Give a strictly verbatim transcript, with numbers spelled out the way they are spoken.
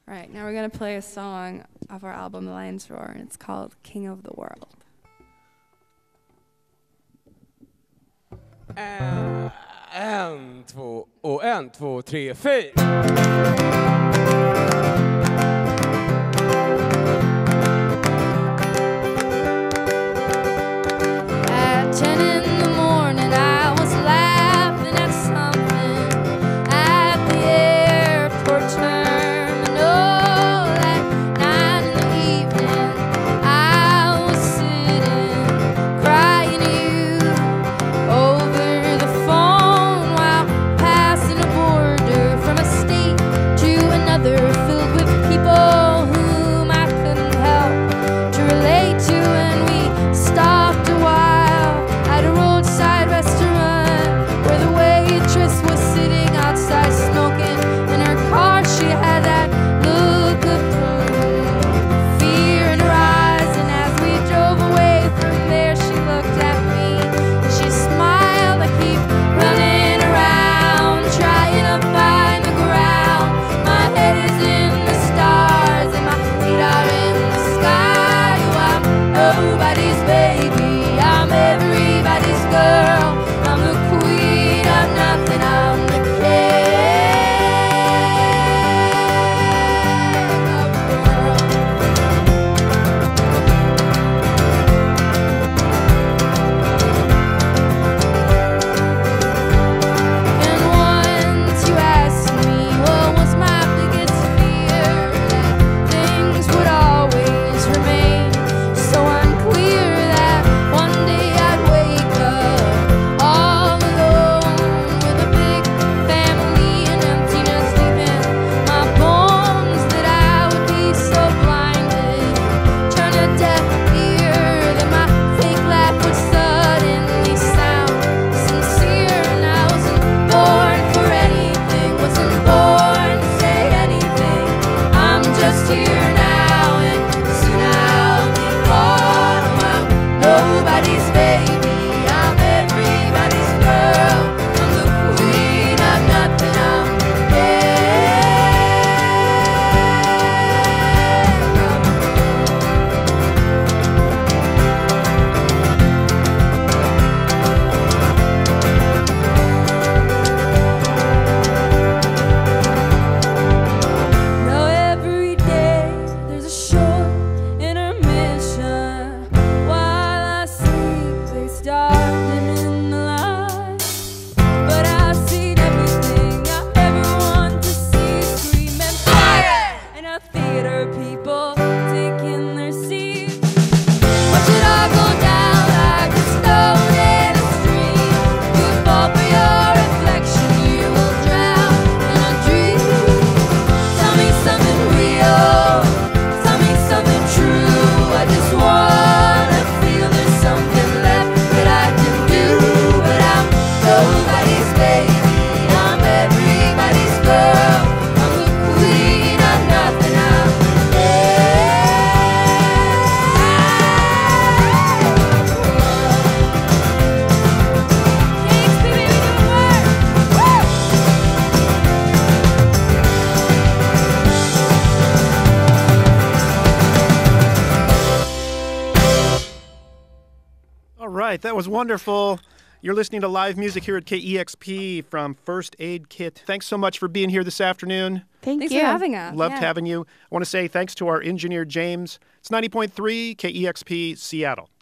Right, now we're going to play a song off our album, The Lions Roar, and it's called King of the World. Uh, en, två, och en, två, tre, fyra. At ten in the morning, I was laughing at something at the airport terminal. At nine in the evening, I was sitting, crying to you over the phone while passing a border from a state to another, filled with people whom I couldn't help to relate to, and we stopped a while at a roadside restaurant where the waitress was sitting outside smoking. In her car she had that look of fear in her eyes, and as we drove away from there she looked at me and she smiled. I keep running around trying to find the ground. My head is in the stars and my feet are in the sky. Oh, I'm nobody's baby, I'm everybody's girl. I'm the queen of nothing, I'm the king of the world. And once you asked me what was my biggest fear, that things would always remain so unclear, that one day I'd wake up all alone with a big family and emptiness deep in my bones, that I would be so blinded, turn a deaf ear, that my fake laugh would suddenly sound sincere. And I wasn't born for anything, wasn't born to say anything. I'm just here now and soon I'll be gone. Oh, I'm nobody's baby, I'm everybody's girl. I'm the queen of nothing, I'm the Now every day there's a short intermission. While I sleep they start dimming the lights, but I've seen everything I ever want to see. Screaming fire in a theater, people taking their seats. Watch it all go down like a stone in a stream. You fall for your reflection, you will drown in a dream. Tell me something real, tell me something true. I just wanna feel there's something left that I can do. But I'm nobody's baby, I'm everybody's girl. I'm the queen of nothing, I'm the Kings, baby, we do work. Woo! All right, that was wonderful. You're listening to live music here at K E X P from First Aid Kit. Thanks so much for being here this afternoon. Thank Thanks you. for having us. Loved Yeah. having you. I want to say thanks to our engineer, James. It's ninety point three K E X P Seattle.